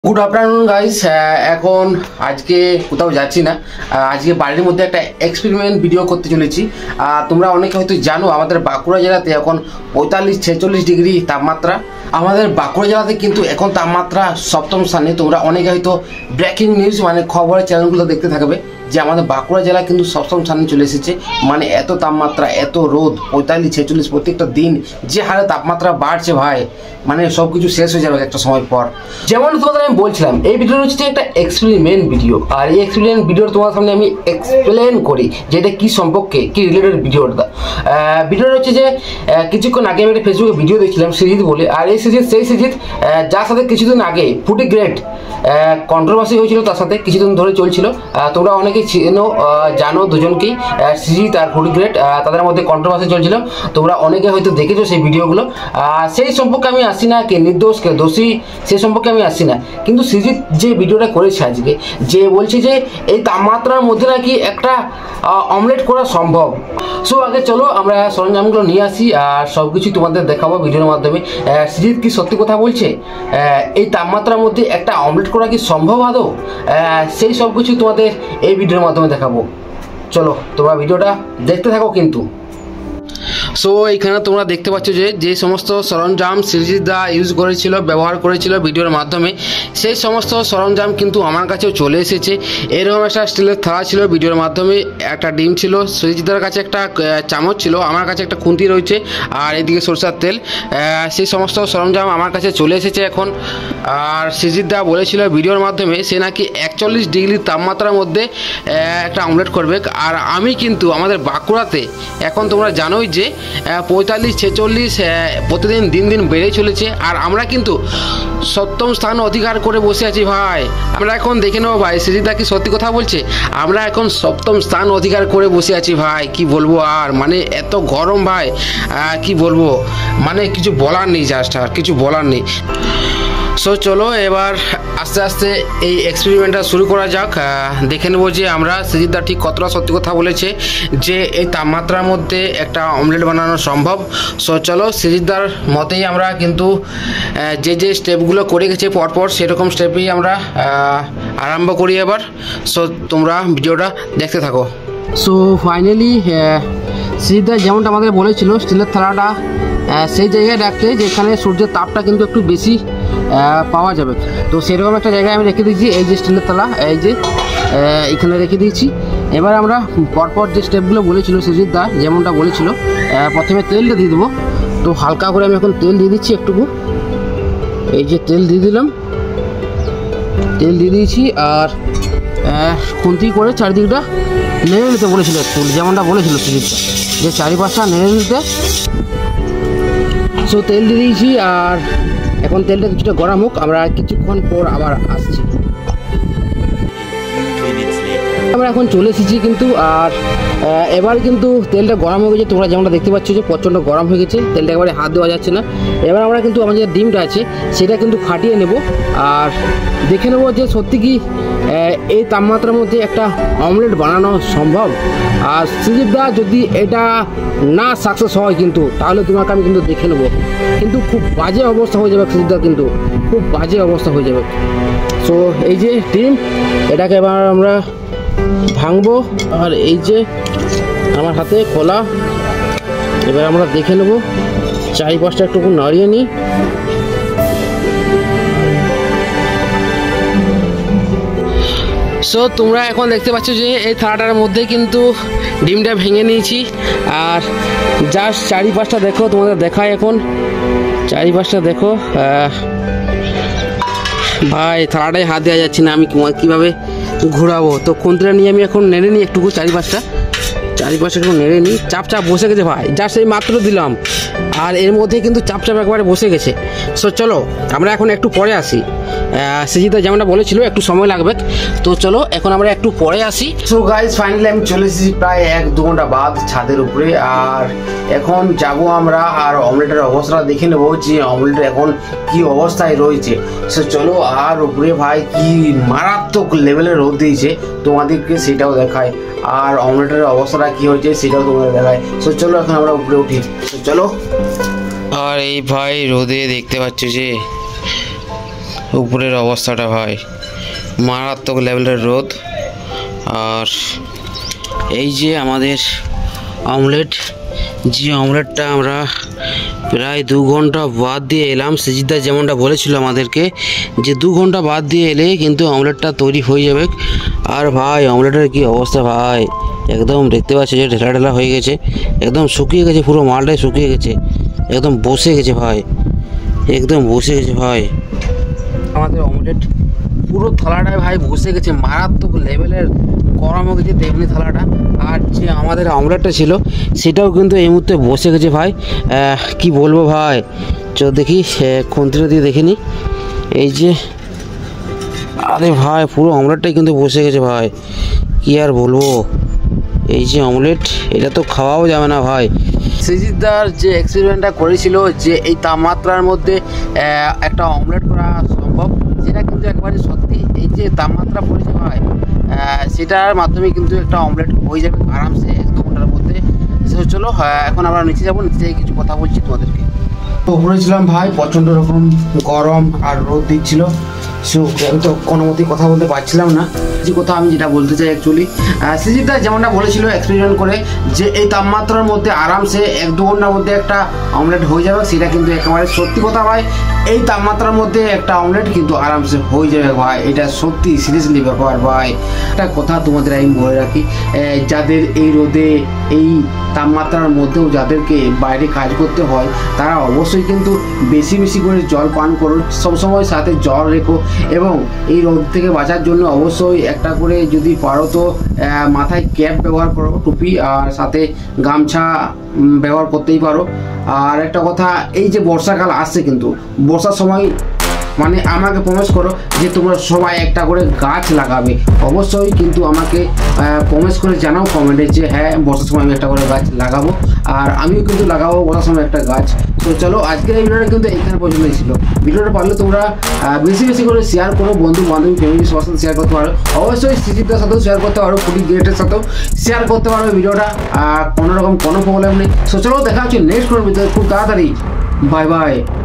Good afternoon guys. এখন আজকে কোথাও যাচ্ছি না, আজকে বাড়ির মধ্যে একটা এক্সপেরিমেন্ট ভিডিও করতে চলেছি। তোমরা অনেকে হয়তো জানো আমাদের বাঁকুড়া জেলাতে এখন 45-46 ডিগ্রি তাপমাত্রা। আমাদের বাঁকুড়া জেলাতে কিন্তু এখন তাপমাত্রা সপ্তম স্থানে। তোমরা অনেকে হয়তো ব্রেকিং নিউজ মানে খবরের চ্যানেলগুলো দেখতে থাকবে যে আমাদের বাঁকুড়া জেলা কিন্তু সপ্তম স্থানে চলে এসেছে। মানে এত তাপমাত্রা, এত রোদ, 45-46 প্রত্যেকটা দিন যে হারে তাপমাত্রা বাড়ছে ভাই, মানে সব কিছু শেষ হয়ে যাবে একটা সময় পর। যেমন তোমাদের আমি বলছিলাম, এই ভিডিওটা হচ্ছে একটা এক্সপেরিমেন্ট ভিডিও, আর এই এক্সপেরিমেন্ট ভিডিওর তোমার সামনে আমি এক্সপ্লেন করি যে এটা কী সম্পর্কে, কী রিলেটেড ভিডিওটা। ভিডিওটা হচ্ছে যে কিছুক্ষণ আগে আমি একটা ফেসবুকে ভিডিও দেখছিলাম সৃজিত বলে, আর এই সৃজিত সেই সৃজিত যার সাথে কিছুদিন আগে ফুটি গ্রেড কন্ট্রোভার্সি হয়েছিল, তার সাথে কিছুদিন ধরে চলছিল। তোমরা অনেকেই জানো দুজনকেই, সৃজিত আর ফুটি গ্রেড, তাদের মধ্যে কন্ট্রোভার্সি চলছিল। তোমরা অনেকে হয়তো দেখেছো সেই ভিডিওগুলো। সেই সম্পর্কে আমি আসছি না, কে নির্দোষ কে দোষী সেই সম্পর্কে আমি আসছি না, কিন্তু সৃজিত যে ভিডিওটা করেছে আজকে, যে বলছে যে এই তাপমাত্রার মধ্যে নাকি একটা অমলেট করা সম্ভব। সো আগে চলো আমরা সরঞ্জামগুলো নিয়ে আসি আর সব কিছু তোমাদের দেখাবো ভিডিওর মাধ্যমে। সৃজিত কি সত্যি কথা বলছে, এই তাপমাত্রার মধ্যে একটা অমলেট করা কি সম্ভব আদৌ, সেই সব কিছু তোমাদের এই ভিডিওর মাধ্যমে দেখাবো। চলো তোমরা ভিডিওটা দেখতে থাকো কিন্তু। সো এইখানে তোমরা দেখতে পাচ্ছ যে যে সমস্ত সরঞ্জাম সৃজিত দা ইউজ করেছিল, ব্যবহার করেছিল ভিডিওর মাধ্যমে, সেই সমস্ত সরঞ্জাম কিন্তু আমার কাছেও চলে এসেছে। এরকম একটা স্টিলের থালা ছিল ভিডিওর মাধ্যমে, একটা ডিম ছিল, সৃজিত দার কাছে একটা চামচ ছিল, আমার কাছে একটা খুন্তি রয়েছে, আর এদিকে সরষের তেল। সেই সমস্ত সরঞ্জাম আমার কাছে চলে এসেছে এখন। আর সৃজিত দা বলেছিল ভিডিওর মাধ্যমে সে নাকি 41 ডিগ্রি তাপমাত্রার মধ্যে একটা অমলেট করবে। আর আমি কিন্তু আমাদের বাঁকুড়াতে এখন তোমরা জানোই যে 45-46 প্রতিদিন দিন দিন বেড়েই চলেছে, আর আমরা কিন্তু সপ্তম স্থান অধিকার করে বসে আছি ভাই। আমরা এখন দেখে নেবো ভাই সৃজিত দা কি সত্যি কথা বলছে। আমরা এখন সপ্তম স্থান অধিকার করে বসে আছি ভাই, কি বলবো আর, মানে এত গরম ভাই, কি বলবো, মানে কিছু বলার নেই, জাস্ট আর কিছু বলার নেই। সো চলো এবার আস্তে আস্তে এই এক্সপেরিমেন্টটা শুরু করা যাক। দেখে নেবো যে আমরা সৃজিত দা ঠিক কতটা সত্যি কথা বলেছে যে এই তাপমাত্রার মধ্যে একটা অমলেট বানানো সম্ভব। সো চলো সৃজিত দার মতেই আমরা কিন্তু যে যে স্টেপগুলো করে গেছে পরপর সেরকম স্টেপেই আমরা আরম্ভ করি এবার। সো তোমরা ভিডিওটা দেখতে থাকো। সো ফাইনালি সৃজিত দা যেমনটা আমাদের বলেছিল স্টিলের থালাটা সেই জায়গায় রাখতে যেখানে সূর্যের তাপটা কিন্তু একটু বেশি পাওয়া যাবে। তো সেরকম একটা জায়গায় আমি রেখে দিয়েছি, এই যে স্টিলের থালা, এই যে এখানে রেখে দিয়েছি। এবার আমরা পরপর যে স্টেপগুলো বলেছিল সৃজিত দা যেমনটা বলেছিল, প্রথমে তেলটা দিয়ে দেবো। তো হালকা করে আমি এখন তেল দিয়ে দিচ্ছি একটুকু, এই যে তেল দিয়ে দিলাম, তেল দিয়ে দিয়েছি। আর খুন্তি করে চারিদিকটা নেড়ে নিতে বলেছিল একটু, যেমনটা বলেছিল সৃজিত দা যে চারিপাশটা নেড়ে নিতে। সো তেল দিয়ে দিয়েছি, আর এখন তেলটা কিছুটা গরম হোক, আমরা কিছুক্ষণ পর আবার আসছি। আমরা এখন চলে এসেছি কিন্তু, আর এবার কিন্তু তেলটা গরম হয়ে গেছে। তোমরা যেমনটা দেখতে পাচ্ছ যে প্রচণ্ড গরম হয়ে গেছে, তেলটা একেবারে হাত দেওয়া যাচ্ছে না। এবার আমরা কিন্তু আমাদের যে ডিমটা আছে সেটা কিন্তু ফাটিয়ে নেব, আর দেখে নেব যে সত্যি কি এই তাপমাত্রার মধ্যে একটা অমলেট বানানো সম্ভব। আর সৃজিত দা যদি এটা না সাকসেস হয় কিন্তু তাহলে তোমাকে আমি কিন্তু দেখে নেবো, কিন্তু খুব বাজে অবস্থা হয়ে যাবে সৃজিত দা, কিন্তু খুব বাজে অবস্থা হয়ে যাবে। সো এই যে ডিম, এটাকে এবার আমরা ভাঙবো, আর এই যে আমার হাতে খোলা, এবার আমরা দেখে নেব, চারিপাশটা একটু নাড়িয়ে নিই। সো তোমরা এখন দেখতে পাচ্ছ যে এই থালাটার মধ্যে কিন্তু ডিমটা ভেঙে নিয়েছি, আর জাস্ট চারিপাশটা দেখো, তোমাদের দেখায় এখন চারিপাশটা দেখো ভাই, থালাটায় হাত দেওয়া যাচ্ছে না, আমি কীভাবে ঘোরাবো। তো খুন্তিটা নিয়ে আমি এখন নেড়ে নিই একটুকু, চারিপাশটা একটু নেড়ে নিই। চাপ বসে গেছে ভাই, জাস্ট এই মাত্র দিলাম, আর এর মধ্যে কিন্তু চাপ একবারে বসে গেছে। সো চলো আমরা এখন একটু পরে আসি। সৃজিত দা যেমনটা বলেছিল একটু সময় লাগবে, তো চলো এখন আমরা একটু পরে আসি। সো গাইস ফাইনালি আমি চলে এসেছি প্রায় 1-2 ঘন্টা বাদ ছাদের উপরে, আর এখন যাব আমরা আর অমলেটের অবস্থাটা দেখে নেবো যে অমলেটের এখন কি অবস্থায় রয়েছে। সো চলো, আর উপরে ভাই কি মারাত্মক লেভেলের রোদ দিয়েছে, তোমাদেরকে সেটাও দেখায়, আর অমলেটের অবস্থাটা কি হয়েছে সেটাও তোমাদের দেখায়। সো চলো এখন আমরা উপরে উঠি। তো চলো। আর এই ভাই রোদে দেখতে পাচ্ছ যে উপরের অবস্থাটা ভাই মারাত্মক লেভেলের রোদ। আর এই যে আমাদের অমলেট, যে অমলেটটা আমরা প্রায় 2 ঘন্টা বাদ দিয়ে এলাম। সৃজিতদা যেমনটা বলেছিল আমাদেরকে যে 2 ঘন্টা বাদ দিয়ে এলে কিন্তু অমলেটটা তৈরি হয়ে যাবে। আর ভাই অমলেটের কি অবস্থা ভাই, একদম দেখতে পাচ্ছি যে ঢেলা ঢেলা হয়ে গেছে, একদম শুকিয়ে গেছে, পুরো মালটাই শুকিয়ে গেছে, একদম বসে গেছে ভাই, একদম বসে গেছে ভাই। আমাদের অমলেট পুরো থালাটায় ভাই বসে গেছে, মারাত্মক লেভেলের গরম হয়ে গেছে তেমনি থালাটা। আর যে আমাদের অমলেটটা ছিল সেটাও কিন্তু এই মুহূর্তে বসে গেছে ভাই। কি বলবো ভাই, চো দেখি খুন্তিটা দিয়ে দেখিনি। এই যে আরে ভাই পুরো অমলেটটাই কিন্তু বসে গেছে ভাই, কি আর বলবো। এই যে অমলেট, এটা তো খাওয়াও যাবে না ভাই। সৃজিতদার যে এক্সপেরিমেন্টটা করেছিল যে এই তাপমাত্রার মধ্যে একটা অমলেট করা সম্ভব, সেটা কিন্তু একেবারে সত্যি। এই যে তাপমাত্রা পড়েছে ভাই, সেটার মাধ্যমে কিন্তু একটা অমলেট হয়ে যাবে আরামসে 1-2 ঘন্টার মধ্যে। চলো এখন আমরা নিচে যাবো, নিচে গিয়ে কিছু কথা বলছি তোমাদেরকে। তো উপরে ছিলাম ভাই, প্রচণ্ড রকম গরম আর রোদ দিচ্ছিল, সো আমি তো কোনো মতেই কথা বলতে পারছিলাম না। যে কথা আমি যেটা বলতে চাই অ্যাকচুয়ালি, সৃজিতদা যেমনটা বলেছিল এক্সপেরিমেন্ট করে যে এই তাপমাত্রার মধ্যে আরামসে 1-2 ঘন্টার মধ্যে একটা অমলেট হয়ে যাবে, সেটা কিন্তু একেবারে সত্যি কথা ভাই। এই তাপমাত্রার মধ্যে একটা অমলেট কিন্তু আরামসে হয়ে যাবে ভাই, এটা সত্যি সিরিয়াসলি ব্যাপার ভাই। একটা কথা তোমাদের আমি বলে রাখি, যাদের এই রোদে এই তাপমাত্রার মধ্যেও যাদেরকে বাইরে কাজ করতে হয়, তারা অবশ্যই কিন্তু বেশি বেশি করে জল পান করুন, সবসময় সাথে জল রেখো। এবং এই রোদ থেকে বাঁচার জন্য অবশ্যই একটা করে যদি পারো তো মাথায় ক্যাপ ব্যবহার করো, টুপি, আর সাথে গামছা ব্যবহার করতেই পারো। আর একটা কথা, এই যে বর্ষাকাল আসছে, কিন্তু বর্ষার সময় মানে আমাকে প্রমিস করো যে তোমরা সবাই একটা করে গাছ লাগাবে। অবশ্যই কিন্তু আমাকে প্রমিস করে জানাও কমেন্টে যে হ্যাঁ বর্ষার সময় আমি একটা করে গাছ লাগাবো, আর আমিও কিন্তু লাগাবো বর্ষার সময় একটা গাছ। তো চলো আজকের এই ভিডিওটা কিন্তু এইখানে পর্যন্তই ছিল। ভিডিওটা পারলে তোমরা বেশি বেশি করে শেয়ার করো, বন্ধু বান্ধবী ফ্যামিলি সবার সাথে শেয়ার করতে পারো। অবশ্যই সৃজিতদার সাথেও শেয়ার করতে পারো, ফুডি গ্রেটের সাথেও শেয়ার করতে পারো ভিডিওটা, কোনো রকম কোনো প্রবলেম নেই। তো চলো দেখা হচ্ছে নেক্সট কোনো ভিডিও খুব তাড়াতাড়ি। Bye by.